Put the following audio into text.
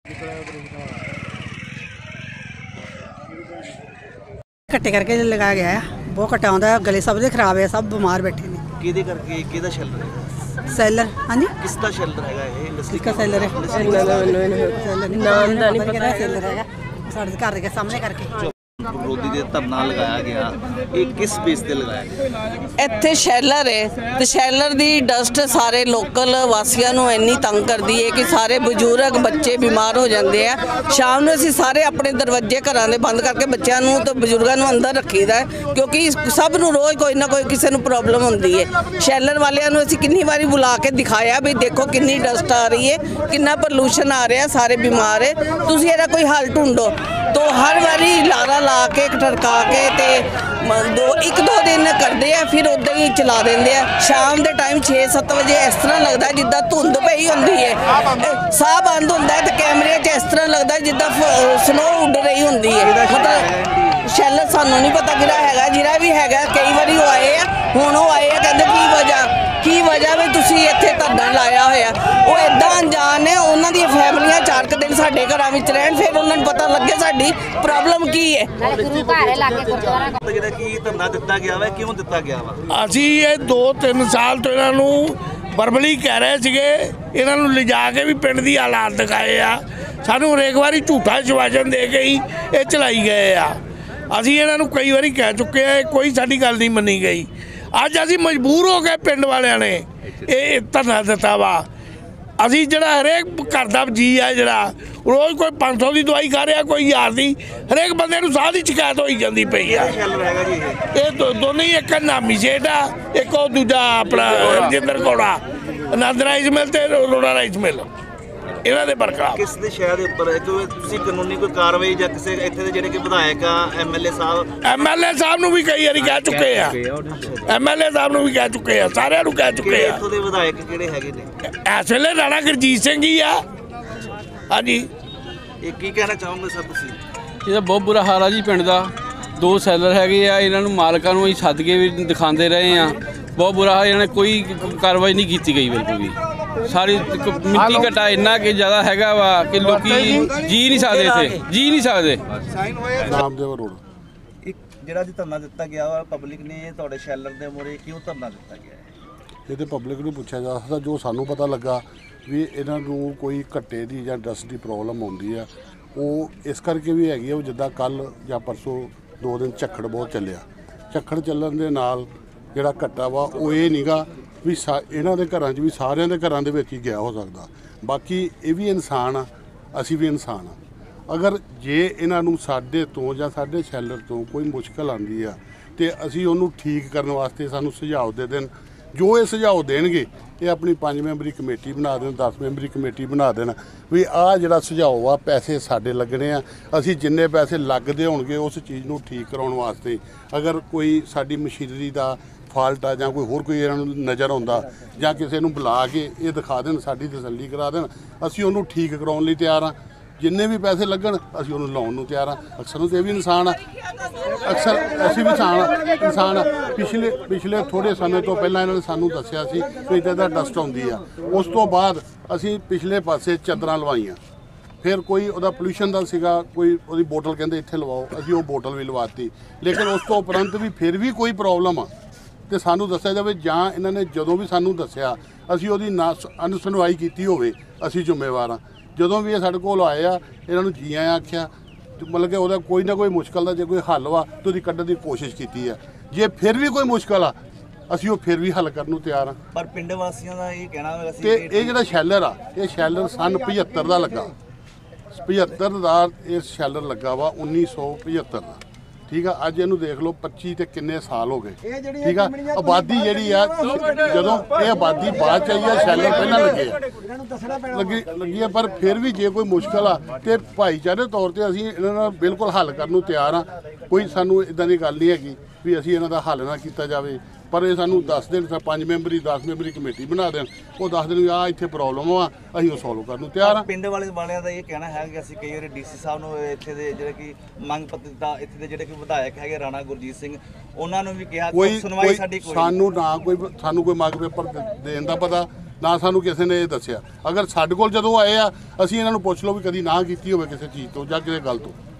कट्टे करके लगाया गया है, बहुत कट्टा होता है, गले सब खराब है, सब बीमार बैठे ने। किहदे करके किहदा शेल्टर है? सैलर। हाँ जी, किसका शेल्टर हैगा ये? इंडस्ट्री किसका सैलर है? नाम दा नहीं पता। सैलर है साडे घर के सामने करके विरोधी दे धरना लगाया गया, ये किस बेस ते लगाया गया? ਇੱਥੇ ਸ਼ੈਲਰ ਹੈ ਤੇ ਸ਼ੈਲਰ ਦੀ ਡਸਟ ਸਾਰੇ ਲੋਕਲ ਵਾਸੀਆਂ ਨੂੰ ਇੰਨੀ ਤੰਗ ਕਰਦੀ ਹੈ ਕਿ ਸਾਰੇ ਬਜ਼ੁਰਗ ਬੱਚੇ ਬਿਮਾਰ ਹੋ ਜਾਂਦੇ ਆ। ਸ਼ਾਮ ਨੂੰ ਅਸੀਂ ਸਾਰੇ ਆਪਣੇ ਦਰਵਾਜ਼ੇ ਘਰਾਂ ਦੇ ਬੰਦ ਕਰਕੇ ਬੱਚਿਆਂ ਨੂੰ ਤੇ ਬਜ਼ੁਰਗਾਂ ਨੂੰ ਅੰਦਰ ਰੱਖੀਦਾ ਕਿਉਂਕਿ ਸਭ ਨੂੰ ਰੋਜ਼ ਕੋਈ ਨਾ ਕੋਈ ਕਿਸੇ ਨੂੰ ਪ੍ਰੋਬਲਮ ਹੁੰਦੀ ਹੈ। ਸ਼ੈਲਰ ਵਾਲਿਆਂ ਨੂੰ ਅਸੀਂ ਕਿੰਨੀ ਵਾਰੀ ਬੁਲਾ ਕੇ ਦਿਖਾਇਆ ਵੀ ਦੇਖੋ ਕਿੰਨੀ ਡਸਟ ਆ ਰਹੀ ਹੈ, ਕਿੰਨਾ ਪੋਲੂਸ਼ਨ ਆ ਰਿਹਾ, ਸਾਰੇ ਬਿਮਾਰ ਹੈ, ਤੁਸੀਂ ਇਹਦਾ ਕੋਈ ਹੱਲ ਢੂੰढो। तो हर बारी लारा ला के टरका के ते एक दो दिन करते हैं, फिर उदा ही चला देंगे। शाम के टाइम 6-7 बजे इस तरह लगता है जिदा धुंध पई होंदी है, साह बंद होंदा है, तो कैमरे च इस तरह लगता है जिदा स्नो उड़ रही होंदी है। मतलब शैलर सानू नहीं पता किहड़ा हैगा, जिहड़ा भी हैगा कई बारी वो आए हैं, हुण वो आए हैं, कहते की वजह भी तुसीं इत्थे धरना लाया होया। वो इदां अनजान है, उन्हां दी फैमिलियां 4 दिन साडे घरां विच रहण, फिर उन्हां नूं पता लगे साडी प्रॉब्लम की है। ਜਿਹੜਾ ਕੀ ਧਰਨਾ ਦਿੱਤਾ ਗਿਆ ਵਾ, ਕਿਉਂ ਦਿੱਤਾ ਗਿਆ ਵਾ? ਅਸੀਂ ਇਹ 2-3 ਸਾਲ ਤੋਂ ਇਹਨਾਂ ਨੂੰ ਬਰਬਲੀ ਕਹਿ ਰਹੇ ਸੀਗੇ, ਇਹਨਾਂ ਨੂੰ ਲਿਜਾ ਕੇ ਵੀ ਪਿੰਡ ਦੀ ਹਾਲਾਤ ਦਿਖਾਏ ਆ, ਸਾਨੂੰ ਹਰੇਕ ਵਾਰੀ ਝੂਠਾ ਸ਼ਵਾਸ਼ਨ ਦੇ ਕੇ ਹੀ ਇਹ ਚਲਾਈ ਗਏ ਆ। ਅਸੀਂ ਇਹਨਾਂ ਨੂੰ ਕਈ ਵਾਰੀ ਕਹਿ ਚੁੱਕੇ ਆ, ਕੋਈ ਸਾਡੀ ਗੱਲ ਨਹੀਂ ਮੰਨੀ ਗਈ। ਅੱਜ ਅਸੀਂ ਮਜਬੂਰ ਹੋ ਗਏ, ਪਿੰਡ ਵਾਲਿਆਂ ਨੇ ਇਹ ਧਰਨਾ ਦਿੱਤਾ ਵਾ। ਅਸੀਂ ਜਿਹੜਾ ਹਰੇਕ ਘਰ ਦਾ ਜੀ ਆ, ਜਿਹੜਾ ਰੋਜ਼ ਕੋਈ 500 ਦੀ ਦਵਾਈ ਖਾ ਰਿਹਾ, ਕੋਈ 1000 ਦੀ, ਹਰੇਕ ਬੰਦੇ ਨੂੰ ਸਾਹ ਦੀ ਸ਼ਿਕਾਇਤ ਹੋਈ ਜਾਂਦੀ ਪਈ ਆ। ਇਹ ਦੋਨੇ ਹੀ, ਇੱਕ ਨਾਮੀ ਸੇਠ ਆ, ਇੱਕ ਉਹ ਦੂਜਾ ਆਪਣਾ ਰਜਿੰਦਰ ਕੋੜਾ, ਆਨੰਦ ਰਾਈਸ ਮਿਲ ਤੇ ਰੋੜਾ ਰਾਈਸ ਮਿਲ, ਇਹਨਾਂ ਦੇ ਬਰਕਰਾਰ। ਕਿਸ ਦੇ ਸ਼ਹਿਰ ਦੇ ਉੱਪਰ ਤੁਸੀਂ ਕਾਨੂੰਨੀ ਕੋਈ ਕਾਰਵਾਈ ਜਾਂ ਕਿਸੇ ਇੱਥੇ ਦੇ ਜਿਹੜੇ ਕਿ ਵਿਧਾਇਕ ਆ, ਐਮਐਲਏ ਸਾਹਿਬ ਨੂੰ ਵੀ ਕਈ ਵਾਰੀ ਕਹਿ ਚੁੱਕੇ ਆ, ਐਮਐਲਏ ਸਾਹਿਬ ਨੂੰ ਵੀ ਕਹਿ ਚੁੱਕੇ ਆ, ਸਾਰਿਆਂ ਨੂੰ ਕਹਿ ਚੁੱਕੇ ਆ। ਇੱਥੋਂ ਦੇ ਵਿਧਾਇਕ ਕਿਹੜੇ ਹੈਗੇ ਨੇ ਇਸ ਵੇਲੇ? ਰਾਣਾ ਗੁਰਜੀਤ ਸਿੰਘ ਹੀ ਆ। ਹਾਂਜੀ, ਇਹ ਕੀ ਕਹਿਣਾ ਚਾਹੋਗੇ ਸਰ ਤੁਸੀਂ? ਇਹਦਾ ਬਹੁਤ ਬੁਰਾ ਹਾਲ ਆ ਜੀ ਪਿੰਡ ਦਾ। 2 ਸੈਲਰ ਹੈਗੇ ਆ, ਇਹਨਾਂ ਨੂੰ ਮਾਲਕਾਂ ਨੂੰ ਅਸੀਂ ਸੱਦ ਕੇ ਵੀ ਦਿਖਾਉਂਦੇ ਰਹੇ ਆ, ਬਹੁਤ ਬੁਰਾ ਹਾਲ। ਇਹਨਾਂ ਨੇ ਕੋਈ ਕਾਰਵਾਈ ਨਹੀਂ ਕੀਤੀ ਗਈ ਬਿਲਕੁਲ ਵੀ। ਸਾਰੀ ਮਿੱਟੀ ਘਟਾ ਇੰਨਾ ਕਿ ਜ਼ਿਆਦਾ ਹੈਗਾ ਵਾ ਕਿ ਲੋਕੀ ਜੀ ਨਹੀਂ ਸਕਦੇ, ਇੱਥੇ ਜੀ ਨਹੀਂ ਸਕਦੇ। ਨਾਮਦੇਵ ਰੋਡ ਇੱਕ ਜਿਹੜਾ ਜੀ ਧਰਨਾ ਦਿੱਤਾ ਗਿਆ ਵਾ, ਪਬਲਿਕ ਨੇ ਤੁਹਾਡੇ ਸ਼ੈਲਰ ਦੇ ਮੂਹਰੇ ਕਿਉਂ ਧਰਨਾ ਦਿੱਤਾ ਗਿਆ ਹੈ? ਇਹ ਤੇ ਪਬਲਿਕ ਨੂੰ ਪੁੱਛਿਆ ਜਾ ਸਕਦਾ। ਜੋ ਸਾਨੂੰ ਪਤਾ ਲੱਗਾ ਵੀ ਇਹਨਾਂ ਨੂੰ ਕੋਈ ਘੱਟੇ ਦੀ ਜਾਂ ਡਸਟ ਦੀ ਪ੍ਰੋਬਲਮ ਆਉਂਦੀ ਆ, ਉਹ ਇਸ ਕਰਕੇ ਵੀ ਹੈਗੀ ਆ। ਜਿੱਦਾਂ ਕੱਲ੍ਹ ਜਾਂ ਪਰਸੋਂ 2 ਦਿਨ ਝੱਖੜ ਬਹੁਤ ਚੱਲਿਆ, ਝੱਖੜ ਚੱਲਣ ਦੇ ਨਾਲ ਜਿਹੜਾ ਘੱਟਾ ਵਾ ਉਹ ਇਹ ਨਹੀਂਗਾ ਵੀ ਇਹਨਾਂ ਦੇ ਘਰਾਂ 'ਚ ਵੀ ਸਾਰਿਆਂ ਦੇ ਘਰਾਂ ਦੇ ਵਿੱਚ ਹੀ ਗਿਆ ਹੋ ਸਕਦਾ। ਬਾਕੀ ਇਹ ਵੀ ਇਨਸਾਨ ਆ, ਅਸੀਂ ਵੀ ਇਨਸਾਨ ਆ। ਅਗਰ ਜੇ ਇਹਨਾਂ ਨੂੰ ਸਾਡੇ ਤੋਂ ਜਾਂ ਸਾਡੇ ਸ਼ੈਲਰ ਤੋਂ ਕੋਈ ਮੁਸ਼ਕਲ ਆਉਂਦੀ ਆ ਤੇ ਅਸੀਂ ਉਹਨੂੰ ਠੀਕ ਕਰਨ ਵਾਸਤੇ ਸਾਨੂੰ ਸੁਝਾਅ ਦੇ ਦੇਣ। ਜੋ ਇਹ ਸੁਝਾਅ ਦੇਣਗੇ, ਇਹ ਆਪਣੀ 5 ਮੈਂਬਰੀ ਕਮੇਟੀ ਬਣਾ ਦੇਣ, 10 ਮੈਂਬਰੀ ਕਮੇਟੀ ਬਣਾ ਦੇਣ ਵੀ ਆਹ ਜਿਹੜਾ ਸੁਝਾਅ ਆ, ਪੈਸੇ ਸਾਡੇ ਲੱਗਣੇ ਆ, ਅਸੀਂ ਜਿੰਨੇ ਪੈਸੇ ਲੱਗਦੇ ਹੋਣਗੇ ਉਸ ਚੀਜ਼ ਨੂੰ ਠੀਕ ਕਰਾਉਣ ਵਾਸਤੇ। ਅਗਰ ਕੋਈ ਸਾਡੀ ਮਸ਼ੀਨਰੀ ਦਾ ਫਾਲਟ ਆ ਜਾਂ ਕੋਈ ਹੋਰ ਕੋਈ ਇਹਨਾਂ ਨੂੰ ਨਜ਼ਰ ਆਉਂਦਾ ਜਾਂ ਕਿਸੇ ਨੂੰ ਬੁਲਾ ਕੇ ਇਹ ਦਿਖਾ ਦੇਣ, ਸਾਡੀ ਤਸੱਲੀ ਕਰਾ ਦੇਣ, ਅਸੀਂ ਉਹਨੂੰ ਠੀਕ ਕਰਾਉਣ ਲਈ ਤਿਆਰ ਹਾਂ। ਜਿੰਨੇ ਵੀ ਪੈਸੇ ਲੱਗਣ ਅਸੀਂ ਉਹਨੂੰ ਲਾਉਣ ਨੂੰ ਤਿਆਰ ਹਾਂ। ਅਕਸਰ ਨੂੰ ਇਹ ਵੀ ਇਨਸਾਨ ਆ, ਅਕਸਰ ਅਸੀਂ ਵੀ ਇਨਸਾਨ ਆ। ਪਿਛਲੇ ਥੋੜ੍ਹੇ ਸਮੇਂ ਤੋਂ ਪਹਿਲਾਂ ਇਹਨਾਂ ਨੇ ਸਾਨੂੰ ਦੱਸਿਆ ਸੀ ਕਿ ਇੱਦਾਂ ਦਾ ਡਸਟ ਆਉਂਦੀ ਆ। ਉਸ ਤੋਂ ਬਾਅਦ ਅਸੀਂ ਪਿਛਲੇ ਪਾਸੇ ਚਾਦਰਾਂ ਲਵਾਈਆਂ, ਫਿਰ ਕੋਈ ਉਹਦਾ ਪੋਲਿਊਸ਼ਨ ਦਾ ਸੀਗਾ, ਕੋਈ ਉਹਦੀ ਬੋਟਲ ਕਹਿੰਦੇ ਇੱਥੇ ਲਵਾਓ, ਅਸੀਂ ਉਹ ਬੋਟਲ ਵੀ ਲਵਾਤੀ। ਲੇਕਿਨ ਉਸ ਤੋਂ ਉਪਰੰਤ ਵੀ ਫਿਰ ਵੀ ਕੋਈ ਪ੍ਰੋਬਲਮ ਆ ਤੇ ਸਾਨੂੰ ਦੱਸਿਆ ਜਾਵੇ, ਜਾਂ ਇਹਨਾਂ ਨੇ ਜਦੋਂ ਵੀ ਸਾਨੂੰ ਦੱਸਿਆ ਅਸੀਂ ਉਹਦੀ ਅਨਸੁਣਵਾਈ ਕੀਤੀ ਹੋਵੇ, ਅਸੀਂ ਜ਼ਿੰਮੇਵਾਰ ਹਾਂ। ਜਦੋਂ ਵੀ ਇਹ ਸਾਡੇ ਕੋਲ ਆਏ ਆ, ਇਹਨਾਂ ਨੂੰ ਜੀ ਆਇਆਂ ਆਖਿਆ, ਮਤਲਬ ਕਿ ਉਹਦਾ ਕੋਈ ਨਾ ਕੋਈ ਮੁਸ਼ਕਲ ਦਾ ਜੇ ਕੋਈ ਹੱਲ ਵਾ ਤਾਂ ਉਹਦੀ ਕੱਢਣ ਦੀ ਕੋਸ਼ਿਸ਼ ਕੀਤੀ ਆ। ਜੇ ਫਿਰ ਵੀ ਕੋਈ ਮੁਸ਼ਕਲ ਆ, ਅਸੀਂ ਉਹ ਫਿਰ ਵੀ ਹੱਲ ਕਰਨ ਨੂੰ ਤਿਆਰ ਹਾਂ। ਪਰ ਪਿੰਡ ਵਾਸੀਆਂ ਦਾ ਇਹ ਕਹਿਣਾ ਹੈ ਕਿ ਇਹ ਜਿਹੜਾ ਸ਼ੈਲਰ ਆ, ਇਹ ਸ਼ੈਲਰ ਸਨ 75 ਦਾ ਲੱਗਾ, 75 ਦਾ ਇਹ ਸ਼ੈਲਰ ਲੱਗਾ ਵਾ, 1975 ਦਾ। ਠੀਕ ਆ, ਅੱਜ ਇਹਨੂੰ ਦੇਖ ਲਓ 25 ਤੇ ਕਿੰਨੇ ਸਾਲ ਹੋ ਗਏ। ਠੀਕ ਆ, ਆਬਾਦੀ ਜਿਹੜੀ ਆ, ਜਦੋਂ ਇਹ ਆਬਾਦੀ ਬਾਅਦ ਚ ਆਈ ਆ, ਸ਼ੈਲਰ ਪਹਿਲਾਂ ਲੱਗੀ ਆ, ਪਰ ਫਿਰ ਵੀ ਜੇ ਕੋਈ ਮੁਸ਼ਕਲ ਆ ਤੇ ਭਾਈਚਾਰੇ ਤੌਰ ਤੇ ਅਸੀਂ ਇਹਨਾਂ ਨਾਲ ਬਿਲਕੁਲ ਹੱਲ ਕਰਨ ਨੂੰ ਤਿਆਰ ਆ। ਕੋਈ ਸਾਨੂੰ ਇਦਾਂ ਦੀ ਗੱਲ ਨਹੀਂ ਹੈਗੀ ਵੀ ਅਸੀਂ ਇਹਨਾਂ ਦਾ ਹੱਲ ਨਾ ਕੀਤਾ ਜਾਵੇ, ਪਰ ਇਹ ਸਾਨੂੰ ਦੱਸ ਦੇਣ, 5 ਮੈਂਬਰੀ 10 ਮੈਂਬਰੀ ਕਮੇਟੀ ਬਣਾ ਦੇਣ, ਉਹ ਦੱਸ ਦੇਣ ਆ ਇੱਥੇ ਪ੍ਰੋਬਲਮ ਆ, ਅਸੀਂ ਉਹ ਸੋਲਵ ਕਰਨ ਨੂੰ ਤਿਆਰ ਆ। ਪਿੰਡ ਵਾਲਿਆਂ ਦਾ ਇਹ ਕਹਿਣਾ ਹੈ ਕਿ ਅਸੀਂ ਕਈ ਵਾਰੀ ਡੀਸੀ ਸਾਹਿਬ ਨੂੰ ਇੱਥੇ ਦੇ ਜਿਹੜੇ ਕਿ ਮੰਗ ਪੱਤਰ ਦਿੱਤਾ, ਇੱਥੇ ਦੇ ਜਿਹੜੇ ਕਿ ਵਿਧਾਇਕ ਹੈਗੇ ਰਾਣਾ ਗੁਰਜੀਤ ਸਿੰਘ, ਉਹਨਾਂ ਨੂੰ ਵੀ ਕਿਹਾ ਕੋਈ ਸੁਣਵਾਈ ਸਾਡੀ ਸਾਨੂੰ ਕੋਈ ਮੰਗ ਪੇਪਰ ਦੇਣ ਦਾ ਪਤਾ, ਨਾ ਸਾਨੂੰ ਕਿਸੇ ਨੇ ਇਹ ਦੱਸਿਆ। ਅਗਰ ਸਾਡੇ ਕੋਲ ਜਦੋਂ ਆਏ ਆ ਅਸੀਂ ਇਹਨਾਂ ਨੂੰ ਪੁੱਛ ਲਓ ਵੀ ਕਦੀ ਨਾ ਕੀਤੀ ਹੋਵੇ ਕਿਸੇ ਚੀਜ਼ ਤੋਂ ਜਾਂ ਕਿਸੇ ਗੱਲ ਤੋਂ।